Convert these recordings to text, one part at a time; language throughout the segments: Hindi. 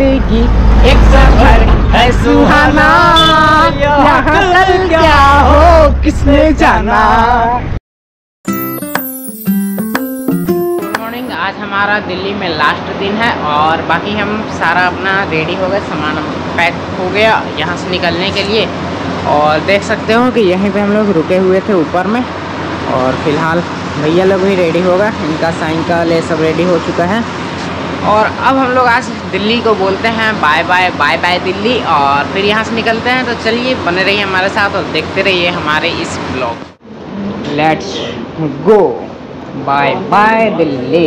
जिंदगी एक सफर है सुहाना, यहाँ कल क्या हो किसने जाना। आज हमारा दिल्ली में लास्ट दिन है और बाकी हम सारा अपना रेडी हो गए, सामान पैक हो गया यहाँ से निकलने के लिए। और देख सकते हो कि यहीं पे हम लोग रुके हुए थे ऊपर में, और फिलहाल भैया लोग भी रेडी हो गए, इनका साइकिल ये सब रेडी हो चुका है। और अब हम लोग आज दिल्ली को बोलते हैं bye bye, bye bye Delhi, और फिर यहाँ से निकलते हैं। तो चलिए बने रहिए हमारे साथ और देखते रहिए हमारे इस blog. Let's go, bye bye Delhi.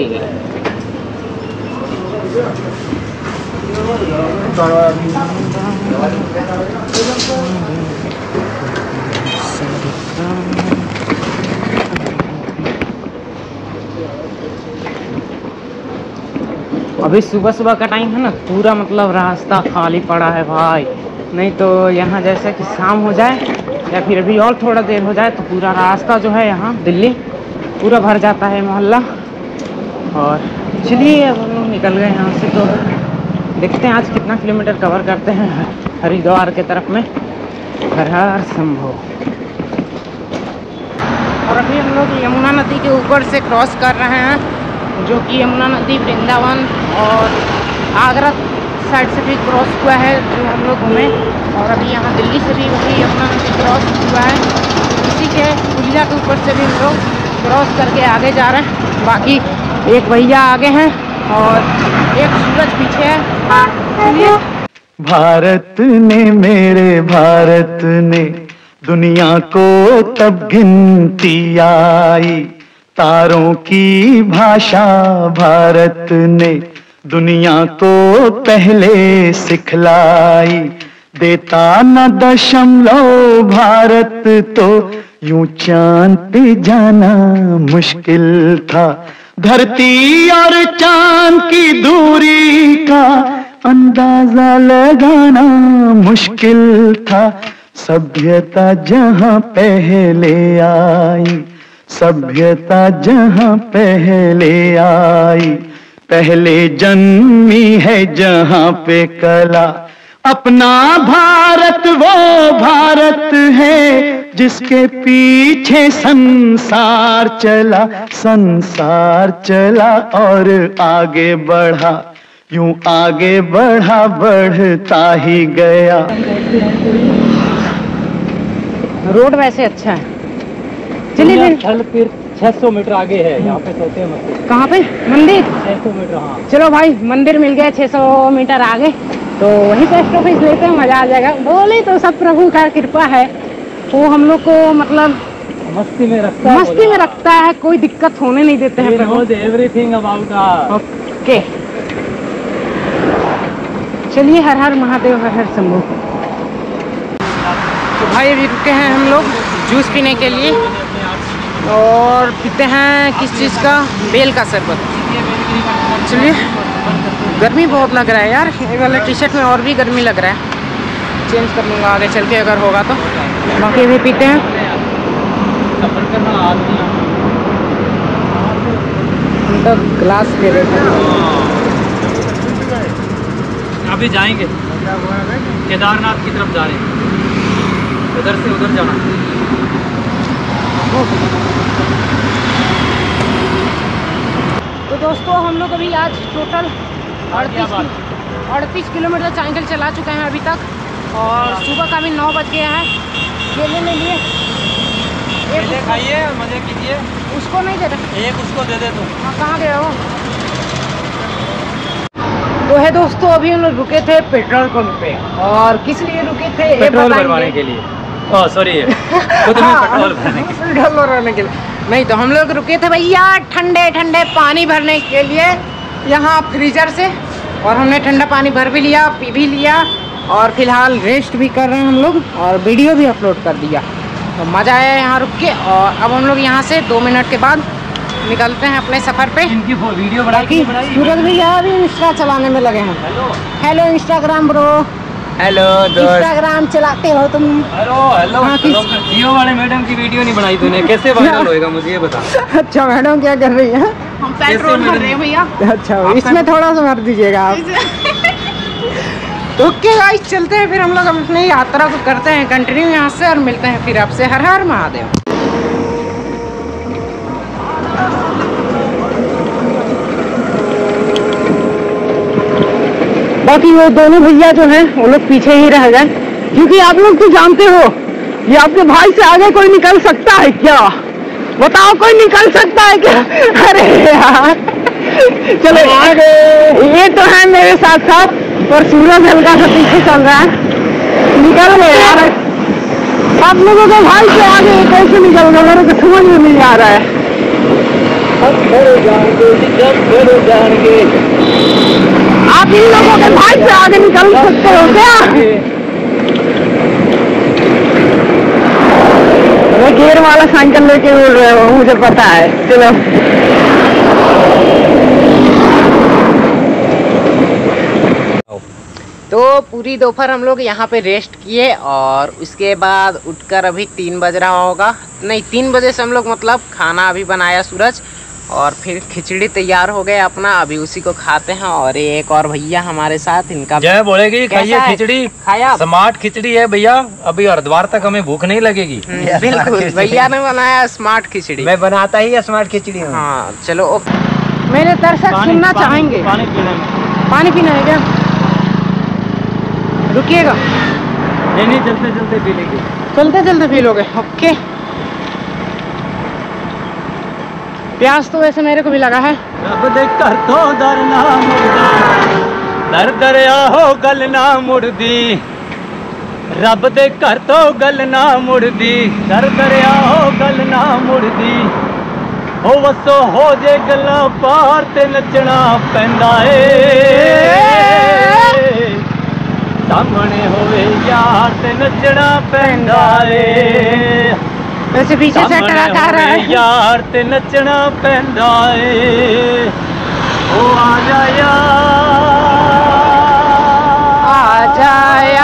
अभी सुबह सुबह का टाइम है ना, पूरा मतलब रास्ता खाली पड़ा है भाई। नहीं तो यहाँ जैसे कि शाम हो जाए या फिर अभी और थोड़ा देर हो जाए तो पूरा रास्ता जो है यहाँ दिल्ली पूरा भर जाता है मोहल्ला। और चलिए अब हम लोग निकल गए यहाँ से, तो देखते हैं आज कितना किलोमीटर कवर करते हैं हरिद्वार के तरफ में। हर हर शंभो। और अभी हम लोग यमुना नदी के ऊपर से क्रॉस कर रहे हैं, जो कि यमुना नदी वृंदावन और आगरा साइड से भी क्रॉस हुआ है जो हम लोग घूमे। और अभी यहाँ दिल्ली से भी वही यमुना नदी क्रॉस हुआ है, इसी के पुलिया के ऊपर से भी हम लोग क्रॉस करके आगे जा रहे हैं। बाकी एक भैया आगे हैं और एक सूरज पीछे है। भारत ने, मेरे भारत ने दुनिया को तब गिनती आई, तारों की भाषा भारत ने दुनिया को पहले सिखलाई। देता न दशमलव भारत तो यूं चांद पे जाना मुश्किल था। धरती और चांद की दूरी का अंदाजा लगाना मुश्किल था। सभ्यता जहां पहले आई, सभ्यता जहां पहले आई, पहले जन्मी है जहां पे कला। अपना भारत वो भारत है जिसके पीछे संसार चला, संसार चला और आगे बढ़ा, यूं आगे बढ़ा बढ़ता ही गया। रोड वैसे अच्छा है। चलिए फिर 600 मीटर आगे है, यहाँ पे सोते हैं मंदिर। कहाँ पे मंदिर? 600 मीटर। हाँ चलो भाई, मंदिर मिल गया 600 मीटर आगे, तो वहीं से स्टॉपेज लेते हैं, मजा आ जाएगा। बोले तो सब प्रभु का कृपा है, वो हम लोग को मतलब मस्ती में रखता है, कोई दिक्कत होने नहीं देते हैं प्रभु। Everything about. ओके चलिए, हर हर महादेव, हर हर शंभू। तो भाई अभी रुके हैं हम लोग जूस पीने के लिए, और पीते हैं किस चीज़ का, बेल का शरबत। चलिए, गर्मी बहुत लग रहा है यार, ये वाले टी शर्ट में और भी गर्मी लग रहा है। चेंज कर लूँगा आगे चल के अगर होगा तो। बाकी अभी पीते हैं। तो ग्लास दे देते हैं। अभी जाएंगे केदारनाथ की तरफ जा रहे हैं, उधर से उधर जाना। तो दोस्तों हम लोग अभी आज टोटल 38 किलोमीटर साइकिल चला चुके हैं अभी तक, और सुबह का भी 9 बज गया है। केले ले लिए, केले खाइए, मजे कीजिए। उसको नहीं दे रहे, एक उसको दे दे तुम। हाँ, कहाँ गया हो? तो है दोस्तों, अभी हम लोग रुके थे पेट्रोल पंप पे, और किस लिए रुके थे? पेट्रोल भरवाने के लिए। ओह सॉरी, पेट्रोल भरने के लिए नहीं, तो हम लोग रुके थे भैया ठंडे ठंडे पानी भरने के लिए यहाँ फ्रीजर से, और हमने ठंडा पानी भर भी लिया, पी भी लिया, और फिलहाल रेस्ट भी कर रहे हैं हम लोग, और वीडियो भी अपलोड कर दिया। तो मज़ा आया यहाँ रुक के। और अब हम लोग यहाँ से 2 मिनट के बाद निकलते हैं अपने सफ़र पे। इनकी वीडियो बनाई, सूरज भैया अभी इंस्टा चलाने में लगे हैं। Hello Instagram bro. Hello Instagram चलाते हो तुम? Hello hello. जियो वाले मैडम की वीडियो नहीं बनाई तूने, कैसे वायरल होएगा मुझे ये बता। अच्छा मैडम क्या कर रही है? हम पेट्रोल भर रहे हैं भैया। अच्छा, इसमें थोड़ा सा भर दीजिएगा आप। तो ओके गाइस, चलते हैं फिर हम लोग अपनी यात्रा को करते हैं कंटिन्यू यहाँ से और मिलते हैं फिर आपसे। हर हर महादेव। बाकी वो दोनों भैया जो हैं वो लोग पीछे ही रह गए, क्योंकि आप लोग तो जानते हो ये आपके भाई से आगे कोई निकल सकता है क्या? बताओ, कोई निकल सकता है क्या? अरे यार चलो आगे। ये तो है मेरे साथ साथ, और सूरज हल्का सा पीछे चल रहा है। निकल गए यार, आप लोगों के भाई से आगे कैसे निकल गए मेरे को समझ में नहीं आ रहा है। आप इन लोगों के भाई से आगे निकल सकते हो क्या? मैं गियर वाला साइकिल लेके उड़ रहे हो, मुझे पता है। चलो तो पूरी दोपहर हम लोग यहाँ पे रेस्ट किए और उसके बाद उठकर अभी 3 बज रहा होगा, नहीं 3 बजे से हम लोग मतलब खाना अभी बनाया सूरज, और फिर खिचड़ी तैयार हो गया अपना, अभी उसी को खाते हैं। और एक और भैया हमारे साथ, इनका जय बोलेगी खाइए खिचड़ी, खाया स्मार्ट खिचड़ी है भैया, अभी हरिद्वार तक हमें भूख नहीं लगेगी। बिल्कुल, भैया ने बनाया स्मार्ट खिचड़ी। मैं बनाता ही स्मार्ट खिचड़ी। हाँ चलो ओके। मेरे दर्शक सुनना चाहेंगे, पानी पीना है क्या? रुकिएगा, नहीं चलते चलते पी लेंगे, चलते चलते पी लोगे। ओके, प्यास तो वैसे मेरे को भी लगा है। रब दे कर तो दर ना मुड़दी, दर दरिया हो गल ना मुड़दी, रब दे कर तो गल ना मुड़दी, दर दरिया हो गल ना मुड़दी, हो वसो हो जे गल्ला पार ते नचना पैंदा ए, सामने होवे यार ते नचना पैंदा ए, वैसे पीछे से ट्रक आ रहा है यार ते नचना पैंदा ए, ओ आजा यार, आजा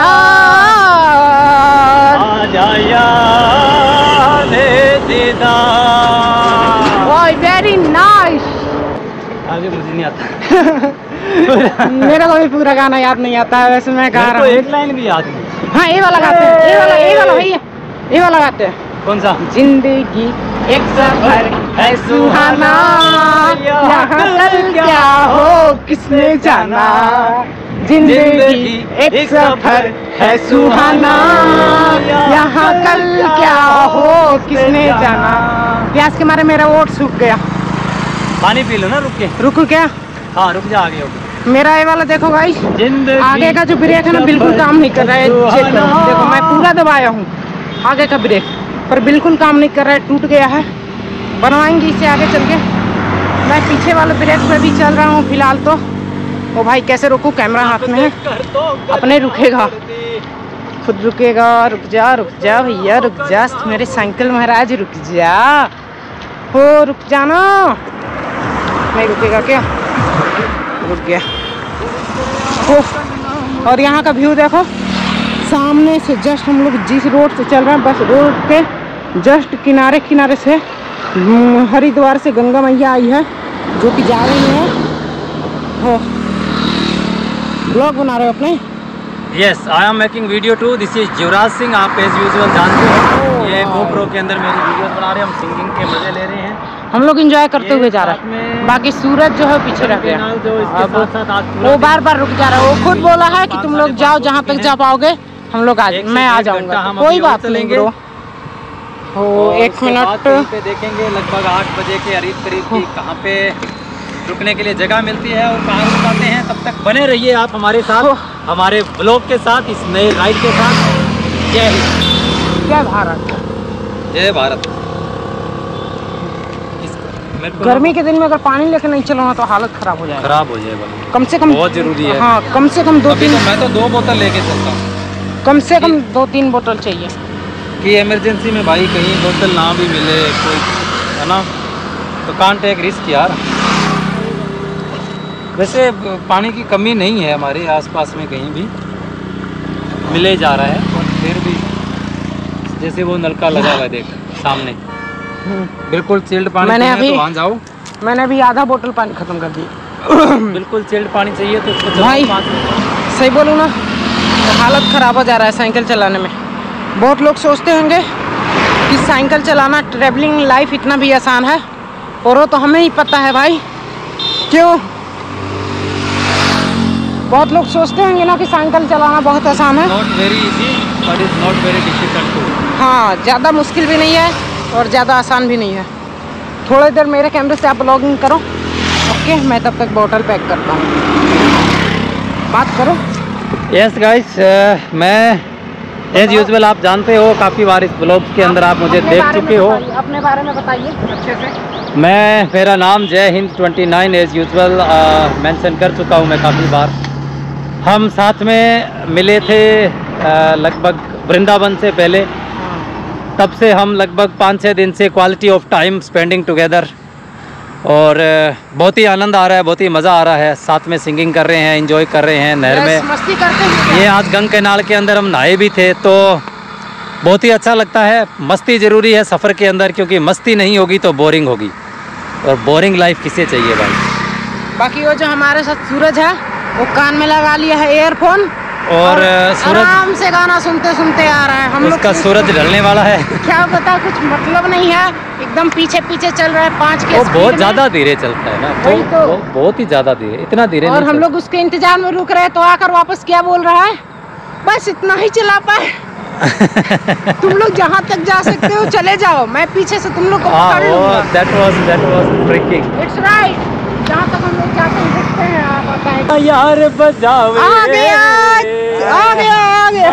यार, आजा यार दे दीदार। वाह वेरी नाइस। आगे मुझे नहीं आता। मेरे को भी पूरा गाना याद नहीं आता है, वैसे मैं गा रहा हूँ। एक लाइन भी याद नहीं। हाँ ये वाला गाते हैं, ये वाला भैया, ये वाला गाते हैं। कौन सा? जिंदगी एक सफर है सुहाना, यहाँ कल क्या हो किसने जाना, जिंदगी एक सफर है सुहाना, यहाँ कल क्या हो किसने जाना। प्यास के मारे मेरा ओट सूख गया। पानी पी लो ना, रुक के। रुको क्या? हाँ रुक जा, आगे मेरा ये वाला देखो गाइस, आगे का जो ब्रेक है ना बिल्कुल काम नहीं कर रहा है। देखो मैं पूरा दबाया हूँ आगे का ब्रेक, पर बिल्कुल काम नहीं कर रहा है, टूट गया है। बनवाएंगे इसे आगे चल के। मैं पीछे वाले ब्रेक पे भी चल रहा हूँ फिलहाल तो। ओ भाई कैसे रोकूं, कैमरा हाथ में है, अपने रुकेगा, खुद रुकेगा। रुक जा भैया, रुक जा मेरे साइकिल महाराज, रुक जा, हो रुक जाना। नहीं रुकेगा क्या? रुक गया। और यहाँ का व्यू देखो, सामने से जस्ट हम लोग जिस रोड से चल रहे हैं, बस रोड के जस्ट किनारे किनारे से हरिद्वार से गंगा मैया आई है, जो कि जा रही है। हो ब्लॉग बना रहे हो अपने? Yes, I am making video too. This is Yuvraj Singh, आप एज यूजुअल जानते हो। ये GoPro के अंदर मेरी वीडियोस बना रहे हैं, हम सिंगिंग के मजे ले रहे हैं, हम लोग एंजॉय करते हुए जा रहे हैं। बाकी सूरज जो है पीछे रह गया, वो बार बार रुक जा रहा है। वो खुद बोला है कि तुम लोग जाओ जहाँ तक जा पाओगे, हम लोग मैं आ जाऊंगा। कोई बात नहीं ब्रो। हो 1 मिनट पे देखेंगे लगभग 8 बजे के करीब की कहाँ पे रुकने के लिए जगह मिलती है और कहाँ रुक जाते हैं। तब तक बने रहिए आप हमारे साथ, हमारे ब्लॉग के साथ, इस नए राइड के साथ। जय हिंद, जय भारत, जय भारत। गर्मी के दिन में अगर पानी लेके नहीं चलाना तो हालत खराब हो जाएगा। खराब हो जाएगा, कम से कम बहुत जरूरी है। हाँ कम से कम 2-3, मैं तो 2 बोतल लेके चलता हूँ, कम से कम 2-3 बोतल चाहिए कि इमरजेंसी में भाई कहीं बोतल ना भी मिले कोई, है ना, तो कांट टेक रिस्क यार। वैसे पानी की कमी नहीं है हमारे आसपास में, कहीं भी मिले जा रहा है, और फिर भी जैसे वो नलका लगा हुआ है देख सामने, बिल्कुल चिल्ड पानी चाहिए तो वहाँ जाओ। मैंने अभी आधा बोतल पानी खत्म कर दी। बिल्कुल चिल्ड पानी चाहिए तो उसको भाई सही बोलूँ ना, तो हालत ख़राब हो जा रहा है साइकिल चलाने में। बहुत लोग सोचते होंगे कि साइकिल चलाना, ट्रैवलिंग लाइफ इतना भी आसान है, और वो तो हमें ही पता है भाई। क्यों? बहुत लोग सोचते होंगे ना कि साइकिल चलाना बहुत आसान है। Not very easy but is not very difficult too. हाँ, ज़्यादा मुश्किल भी नहीं है और ज़्यादा आसान भी नहीं है। थोड़ी देर मेरे कैमरे से आप ब्लॉगिंग करो, ओके? मैं तब तक बोतल पैक करता हूँ, बात करो। यस गाइस, मैं एज यूजुअल आप जानते हो, काफ़ी बार इस ब्लॉग के अंदर आप मुझे देख चुके हो। अपने बारे में बताइए अच्छे से। मेरा नाम जय हिंद 29 एज यूजुअल मेंशन कर चुका हूँ मैं काफ़ी बार। हम साथ में मिले थे लगभग वृंदावन से पहले। तब से हम लगभग 5-6 दिन से quality of time spending together, और बहुत ही आनंद आ रहा है, बहुत ही मज़ा आ रहा है। साथ में सिंगिंग कर रहे हैं, एंजॉय कर रहे हैं नहर में, मस्ती करते हैं। ये आज गंग कैनाल के अंदर हम नहाए भी थे, तो बहुत ही अच्छा लगता है। मस्ती ज़रूरी है सफ़र के अंदर, क्योंकि मस्ती नहीं होगी तो बोरिंग होगी, और बोरिंग लाइफ किसे चाहिए भाई। बाकी वो जो हमारे साथ सूरज है, वो कान में लगा लिया है ईयरफोन, और सूरज आराम से गाना सुनते सुनते आ रहा है। हम लोग उसका सूरज ढलने वाला है। क्या पता, कुछ मतलब नहीं है, एकदम पीछे पीछे चल रहा है 5 के वो स्पीड बहुत में। ज़्यादा धीरे चलता है ना, वही तो। वो बहुत ही ज़्यादा धीरे, इतना धीरे और नहीं हम चलता। लोग उसके इंतजार में रुक रहे हैं, तो आकर वापस क्या बोल रहा है, बस इतना ही चला पाए। तुम लोग जहाँ तक जा सकते हो चले जाओ, मैं पीछे से तुम लोग को पकड़ लूंगा। that was freaking। It's right, जहाँ तक हम लोग जाते हैं देखते हैं, आप बताएं। यार बजावे आ गया, आ गया, आ गया।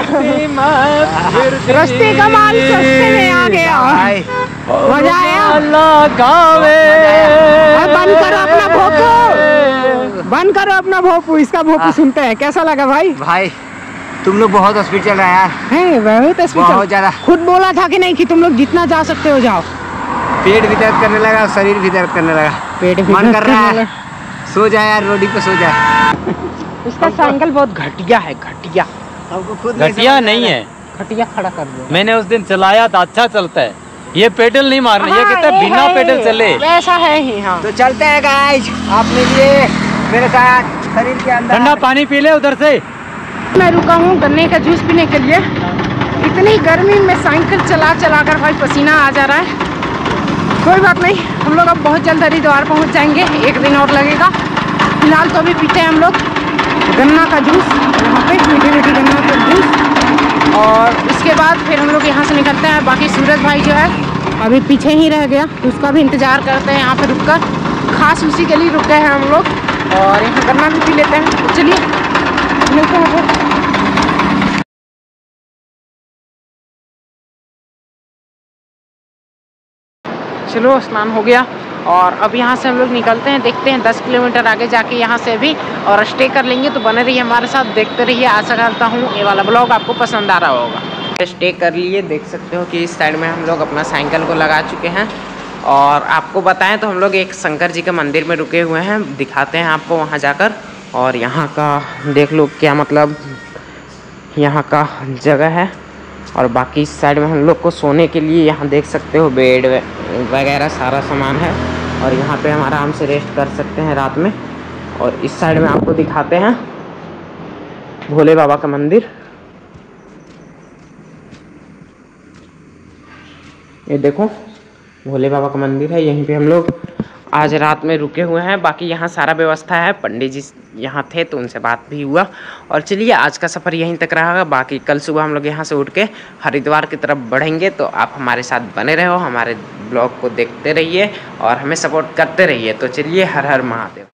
रस्ते का माल सस्ते में आ गया। मजा आया। लगावे। बंद करो अपना भोपू, बंद करो अपना भोपू, इसका भोपू सुनते हैं। कैसा लगा भाई? भाई तुम लोग बहुत स्पीड चल रहा है यार, है बहुत स्पीड, बहुत ज्यादा। खुद बोला था कि नहीं कि तुम लोग जितना जा सकते हो जाओ। पेट भी दर्द करने लगा, शरीर भी दर्द करने लगा, पेट भी मन दर्द कर रहा करने है सो जाए यार, रोडी पे सो जाए। इसका साइकिल बहुत घटिया है, घटिया। हमको खुद घटिया नहीं है, घटिया खड़ा कर दिया। मैंने उस दिन चलाया था, अच्छा चलता है। ये पेडल नहीं मारना, ये कहते हैं बिना पेडल चले। वैसा है ही। हाँ, तो चलते हैं गाइस, आप मिलिए मेरे साथ शरीर के अंदर। ठंडा पानी पी ले उधर से। मैं रुका हूँ गन्ने का जूस पीने के लिए। इतनी गर्मी में साइकिल चला चला कर भाई पसीना आ जा रहा है। कोई बात नहीं, हम लोग अब बहुत जल्द हरिद्वार पहुँच जाएंगे, 1 दिन और लगेगा। फिलहाल तो अभी पीते हैं हम लोग गन्ना का जूस, यहाँ पे मीठी मीठी गन्ना का जूस, और उसके बाद फिर हम लोग यहाँ से निकलते हैं। बाकी सूरज भाई जो है अभी पीछे ही रह गया, तो उसका भी इंतज़ार करते हैं यहाँ पे रुक कर। खास उसी के लिए रुक गए हैं हम लोग, और यहाँ गन्ना भी पी लेते हैं। तो चलिए मिलते हैं फिर। चलो स्नान हो गया, और अब यहाँ से हम लोग निकलते हैं। देखते हैं 10 किलोमीटर आगे जाके यहाँ से भी और स्टे कर लेंगे। तो बने रहिए हमारे साथ, देखते रहिए। आशा करता हूँ ये वाला ब्लॉग आपको पसंद आ रहा होगा। स्टे कर लिए, देख सकते हो कि इस साइड में हम लोग अपना साइकिल को लगा चुके हैं। और आपको बताएं तो हम लोग एक शंकर जी के मंदिर में रुके हुए हैं, दिखाते हैं आपको वहाँ जाकर। और यहाँ का देख लो क्या मतलब यहाँ का जगह है। और बाकी इस साइड में हम लोग को सोने के लिए यहाँ देख सकते हो बेड वगैरह सारा सामान है, और यहाँ पे हम आराम से रेस्ट कर सकते हैं रात में। और इस साइड में आपको दिखाते हैं भोले बाबा का मंदिर। ये देखो भोले बाबा का मंदिर है, यहीं पे हम लोग आज रात में रुके हुए हैं। बाकी यहाँ सारा व्यवस्था है, पंडित जी यहाँ थे तो उनसे बात भी हुआ। और चलिए आज का सफ़र यहीं तक रहा। बाकी कल सुबह हम लोग यहाँ से उठ के हरिद्वार की तरफ बढ़ेंगे। तो आप हमारे साथ बने रहो, हमारे ब्लॉग को देखते रहिए और हमें सपोर्ट करते रहिए। तो चलिए, हर हर महादेव।